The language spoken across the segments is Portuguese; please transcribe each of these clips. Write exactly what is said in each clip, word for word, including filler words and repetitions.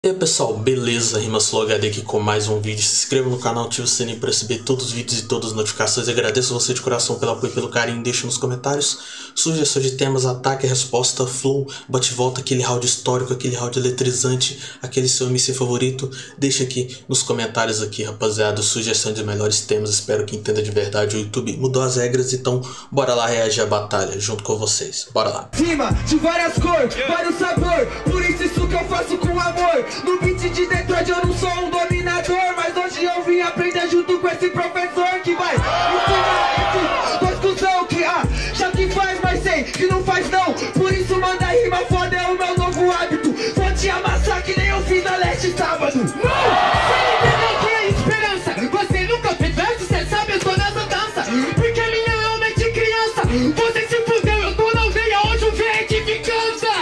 E aí pessoal, beleza? RimaSlowHD aqui com mais um vídeo. Se inscreva no canal, ative o sininho para receber todos os vídeos e todas as notificações. Eu agradeço você de coração pelo apoio e pelo carinho. Deixe nos comentários sugestões de temas, ataque, resposta, flow, bate-volta, aquele round histórico, aquele round eletrizante, aquele seu M C favorito. Deixe aqui nos comentários aqui, rapaziada, sugestões de melhores temas. Espero que entenda de verdade. O YouTube mudou as regras, então bora lá reagir à batalha junto com vocês. Bora lá. Cima de várias cores, vários sabor, por isso isso que eu faço com amor. No beat de Detroit eu não sou um dominador, mas hoje eu vim aprender junto com esse professor que vai ensinar esse dois cuzão que ah, já que faz, mas sei que não faz não. Por isso manda rima foda, é o meu novo hábito. Vou te amassar que nem eu fiz na Leste sábado. Não! Você entendeu que é esperança? Você nunca fez verso, cê sabe, eu tô nessa dança. Porque minha alma é de criança. Você se fudeu, eu tô na aldeia onde o V é de vingança.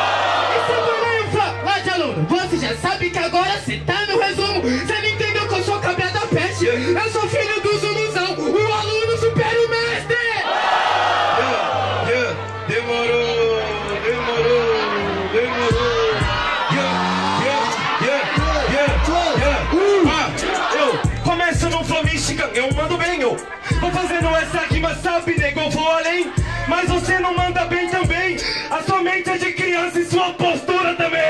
Você já sabe que agora cê tá no resumo. Cê não entendeu que eu sou cabra da peste. Eu sou filho do Zuluzão, o aluno supera o mestre. Yeah, yeah, demorou, demorou, demorou. Yeah, yeah, yeah, yeah, yeah. Uh, ah, eu começo no flow Michigan, eu mando bem, eu vou fazendo essa rima, sabe, nego, eu vou além. Mas você não manda bem também. A sua mente é de criança e sua postura também.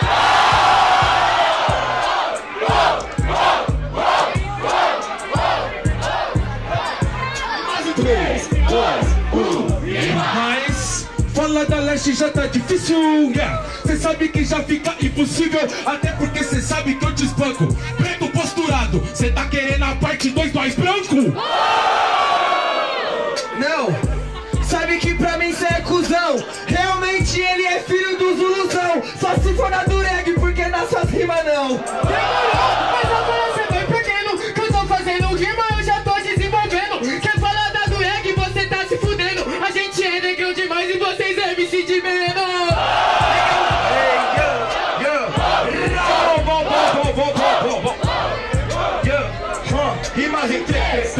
Mas fala da Leste já tá difícil, yeah. Cê sabe que já fica impossível, até porque cê sabe que eu te espanco. Preto posturado, cê tá querendo a parte dois, nós branco? Não, sabe que pra mim cê é cuzão. Realmente ele é filho do Zuluzão. Só se for na Dureg, porque nas suas rimas não. Demorou, mas agora cê vai perdendo. Que eu tô fazendo rima, eu já tô desenvolvendo. Quer falar da Dureg, você tá se fudendo. A gente é negão demais e vocês é M C de menos. Rimas em três,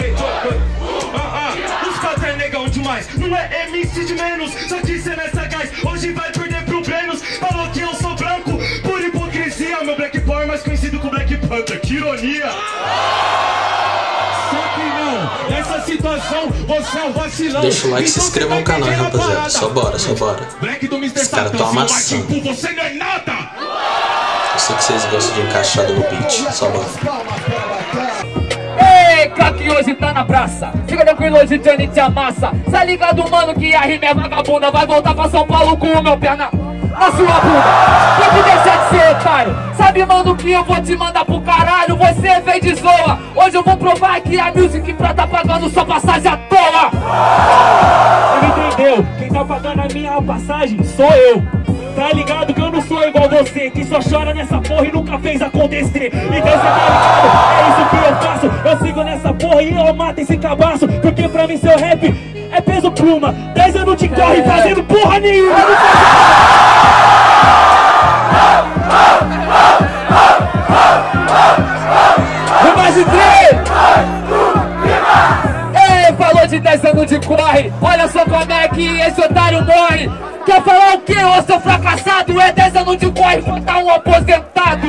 os caras é negão demais, não é M C de menos. Só disse nessa gás, hoje vai perder pro Brenos. Falou que eu sou branco, por hipocrisia. Meu Black Power mais conhecido como Black Panther, que ironia. Só que não, nessa situação você é um vacilão. Deixa o like e se inscreva no canal, rapaziada. Só bora, só bora. Os caras tão amassando. Você não é nada. Eu sei que vocês gostam de encaixado no beat. Só bora. Que hoje tá na praça, fica tranquilo, hoje Johnny te amassa. Tá ligado, mano, que a rima é vagabunda. Vai voltar pra São Paulo com o meu pé na, na sua bunda. Tem que deixar de ser otário. Sabe, mano, que eu vou te mandar pro caralho. Você vem de zoa. Hoje eu vou provar que a music pra tá pagando sua passagem à toa. Ele entendeu? Quem tá pagando a minha passagem sou eu. Tá ligado que eu não sou igual você, que só chora nessa porra e nunca fez acontecer. Então cê tá ligado? É isso que eu faço. Eu sigo nessa porra e eu mato esse cabaço. Porque pra mim seu rap é peso pluma. Dez anos de corre fazendo porra nenhuma. Mais de três! Ei, falou de dez anos de corre. Olha só como é que esse otário morre. Quer falar o quê, ô seu fracassado? É dez anos de corre contra um aposentado.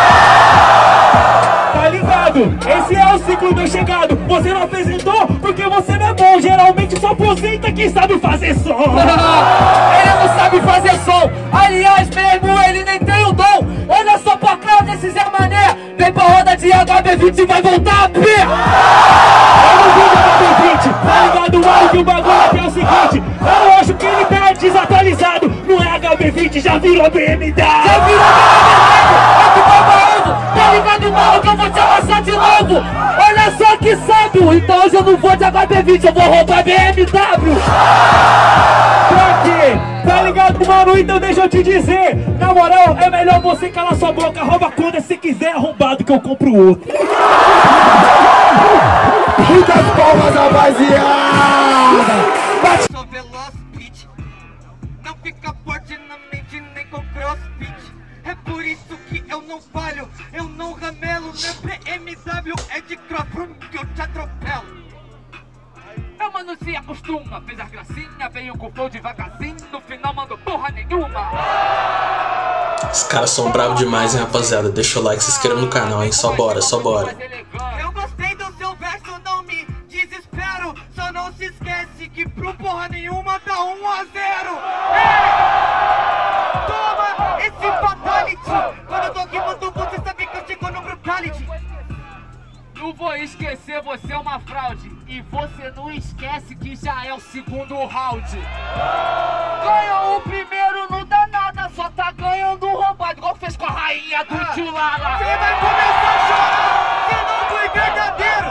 Tá ligado? Esse é o ciclo do chegado. Você não apresentou porque você não é bom. Geralmente só aposenta quem sabe fazer som. Ele não sabe fazer som. Aliás mesmo, ele nem tem o dom. Olha só pra cá desse Zé Mané. Vem pra roda de H B vinte e vai voltar a pé. Eu não vi H B vinte. Tá ligado, mano, que o bagulho aqui é o seguinte. Eu acho que ele tá desatualizado. Não é H B vinte, já virou B M W. Já virou B M W. É que tá falando. Tá ligado, mano, que eu vou te amassar de novo. Olha só que sábio. Então hoje eu não vou de H B vinte, eu vou roubar B M W. Pra quê? Tá ligado, mano? Então deixa eu te dizer. Na moral, é melhor você calar sua boca. Rouba quando você quiser, arrombado, que eu compro outro. Muitas palmas, rapaziada. Sou veloz, bitch. Não fica forte na mente nem com crossfit. É por isso que eu não falho, eu não ramelo. Meu B M W é de cross, que eu te atropelo. Eu, mano, se acostuma. Fez as gracinhas, veio com flow devagarzinho. No final mandou porra nenhuma. Os caras são bravos demais, hein, rapaziada. Deixa o like, se inscreva no canal, hein. Só bora, só bora. Eu gostei do seu verso, não me desespero. Só não se esquece que pro porra nenhuma dá um a zero. Ei! Toma esse fatality. Quando eu tô aqui no você sabe que eu chego no brutality. Não vou esquecer, você é uma fraude. E você não esquece que já é o segundo round. Ganhou o primeiro, não dá nada, só tá ganhando roubado, igual fez com a rainha do ah, tio Lala. Você vai começar a chorar, você não foi verdadeiro.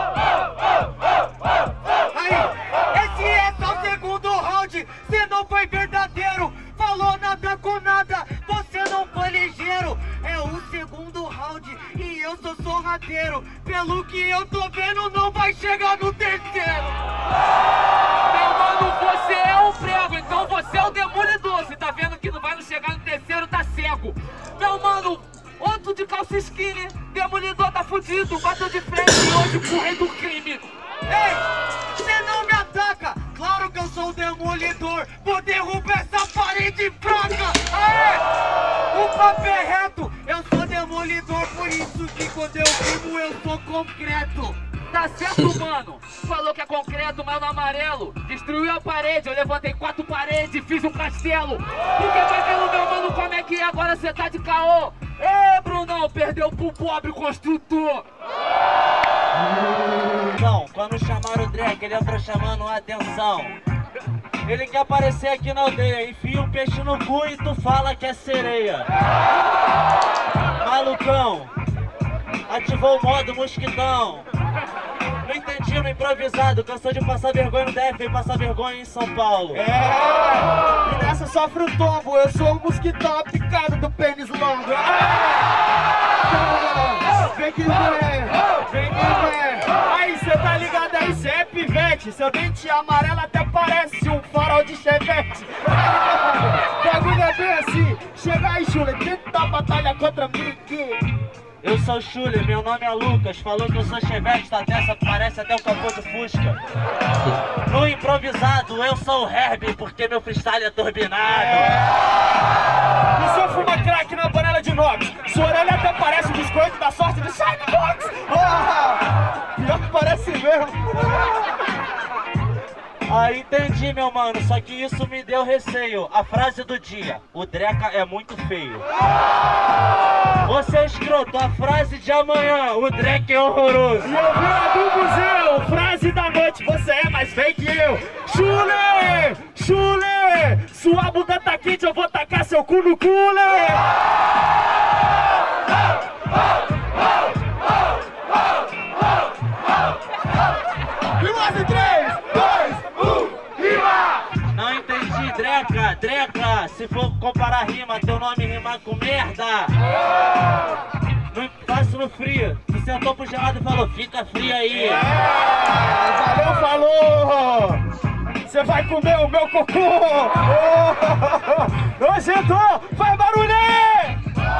Aí, esse é só o segundo round, você não foi verdadeiro. Falou nada com nada, você não foi ligeiro. É o segundo round e eu sou sorrateiro. Pelo que eu tô vendo, não vai chegar no terceiro. Meu mano, você é um prego, então você é o demolidor. Você tá vendo que não vai não chegar no terceiro, tá cego. Meu mano, outro de calça skinny, demolidor tá fudido, bateu de frente e hoje pro rei do crime. Ei, você não me ataca, claro que eu sou o demolidor. Vou derrubar essa parede fraca. Aê, o papo é reto, eu sou demolidor, por isso que quando eu vivo eu sou concreto. Tá certo, mano, falou que é concreto, mas no amarelo destruiu a parede, eu levantei quatro paredes e fiz um castelo. Porque vai vendo, meu mano, como é que agora cê tá de caô. Ê, Brunão, perdeu pro pobre construtor. Não, quando chamaram o Drake, ele entrou chamando a atenção. Ele quer aparecer aqui na aldeia, enfia um peixe no cu e tu fala que é sereia. Malucão, ativou o modo mosquitão. Não entendi no improvisado, cansou de passar vergonha no D F e passar vergonha em São Paulo. É, e nessa sofre o tombo, eu sou o mosquitão picado do pênis longo. Vem que vem, vem que vem. Aí, cê tá ligado aí, cê é pivete. Seu dente amarelo até parece um farol de chevette. Bagulho é bem assim, chega aí, Chule, tenta a batalha contra mim que... Eu sou o Chule, meu nome é Lucas. Falou que eu sou chevette, tá dessa, parece até o capô do Fusca. No improvisado, eu sou o Herbie, porque meu freestyle é turbinado. É. E se eu fumar crack na panela de inox? Sua orelha até parece um biscoito da sorte do Shine Box. Ah, pior que parece mesmo. Ah, entendi, meu mano, só que isso me deu receio. A frase do dia, o Dreca é muito feio. Você é escroto, a frase de amanhã, o Dreca é horroroso. E eu vi a do museu, frase da noite, você é mais feio que eu. Chule, Chule, sua bunda tá quente, eu vou tacar seu cu no cooler. E mais em três, dois, um, rima! Não entendi, Dreca, Dreca, se for comparar rima, teu nome rima com merda. Não faço no frio, tu sentou pro gelado e falou, fica frio aí. É, valeu, falou! Você vai comer o meu cocô! Ô, Nojento, faz barulho aí!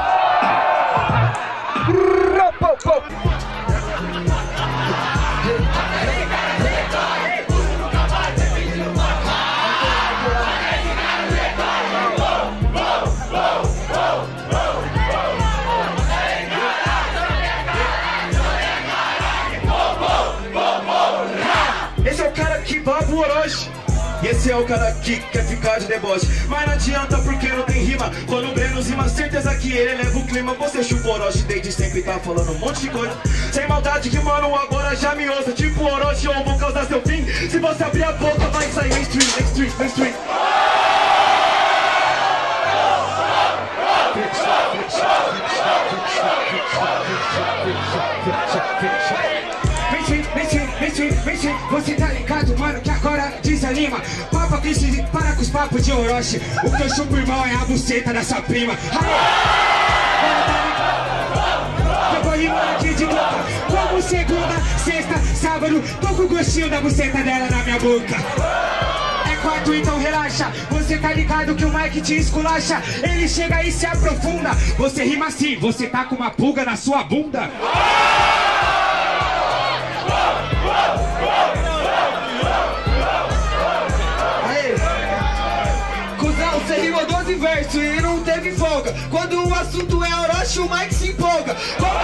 Esse é o cara que baba o Orochi. E esse é o cara que quer ficar de deboche. Mas não adianta porque não tem rima. Quando o Breno rima, certeza que ele leva o clima. Você chupa o Orochi desde sempre, tá falando um monte de coisa. Sem maldade que mano, agora já me ouça. Tipo Orochi, eu vou causar seu fim. Se você abrir a boca, vai sair mainstream, mainstream, mainstream. Você tá ligado, mano, que agora desanima. Papa Cristo, para com os papos de Orochi. O que eu chupo, irmão, é a buceta da sua prima. Pegou rima aqui de boca. Como segunda, sexta, sábado, tô com o gostinho da buceta dela na minha boca. É quarto, então relaxa. Você tá ligado que o Mike te esculacha. Ele chega e se aprofunda. Você rima assim, você tá com uma pulga na sua bunda. Cusão, você rimou doze versos e não teve folga. Quando o assunto é Orochi, o Mike se empolga.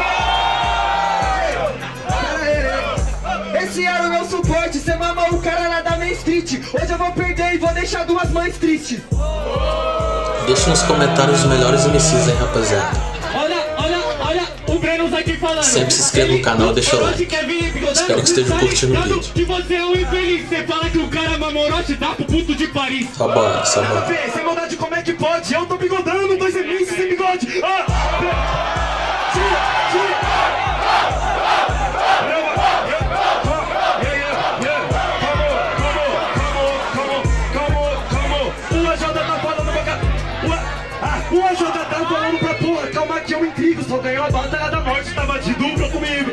Esse era o meu suporte, cê mamou o cara lá da Main Street. Hoje eu vou perder e vou deixar duas mães tristes. Deixa nos comentários os melhores M Cs aí, rapaziada. Olha, olha, olha o Brenos aqui falando. Sempre se inscreva no canal, deixa o like. Espero que esteja curtindo o vídeo. Que você é um infeliz, você fala que o cara mamou Orochi, dá pro puto de Paris. Só bora, só bora. Sem maldade, como é que pode? Eu tô bigodando, dois M Cs sem bigode. Ah! Tira, tira. O A J tá falando pra porra, calma que eu intrigo. Só ganhou a batalha da morte, tava de dupla comigo.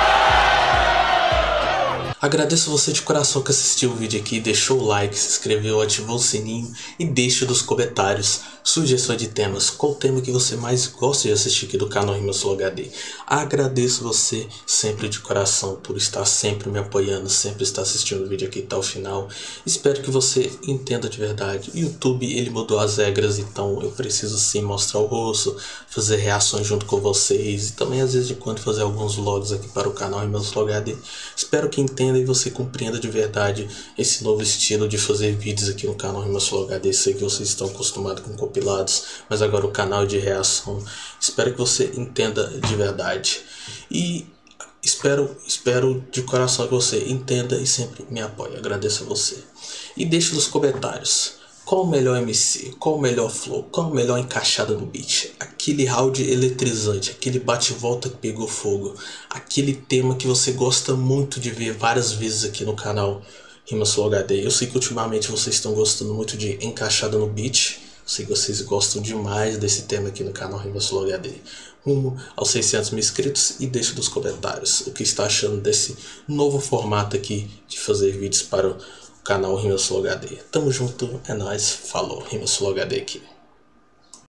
Agradeço você de coração que assistiu o vídeo aqui, deixou o like, se inscreveu, ativou o sininho e deixe nos comentários sugestões de temas. Qual o tema que você mais gosta de assistir aqui do canal Rimaslow H D? Agradeço você sempre de coração por estar sempre me apoiando, sempre estar assistindo o vídeo aqui até o final. Espero que você entenda de verdade. O YouTube ele mudou as regras, então eu preciso sim mostrar o rosto, fazer reações junto com vocês e também às vezes de quando fazer alguns vlogs aqui para o canal Rimaslow H D. Espero que entenda e você compreenda de verdade esse novo estilo de fazer vídeos aqui no canal Rimaslow H D. Sei que vocês estão acostumados com compilados, mas agora o canal é de reação. Espero que você entenda de verdade e espero, espero de coração que você entenda e sempre me apoie. Agradeço a você e deixe nos comentários qual o melhor M C, qual o melhor flow, qual a melhor encaixada no beat, aquele round eletrizante, aquele bate-volta que pegou fogo, aquele tema que você gosta muito de ver várias vezes aqui no canal Rimaslow H D. Eu sei que ultimamente vocês estão gostando muito de encaixada no beat, eu sei que vocês gostam demais desse tema aqui no canal Rimaslow H D. Rumo aos seiscentos mil inscritos e deixe nos comentários o que está achando desse novo formato aqui de fazer vídeos para o canal Rimaslow H D. Tamo junto, é nóis, falou, Rimaslow H D aqui.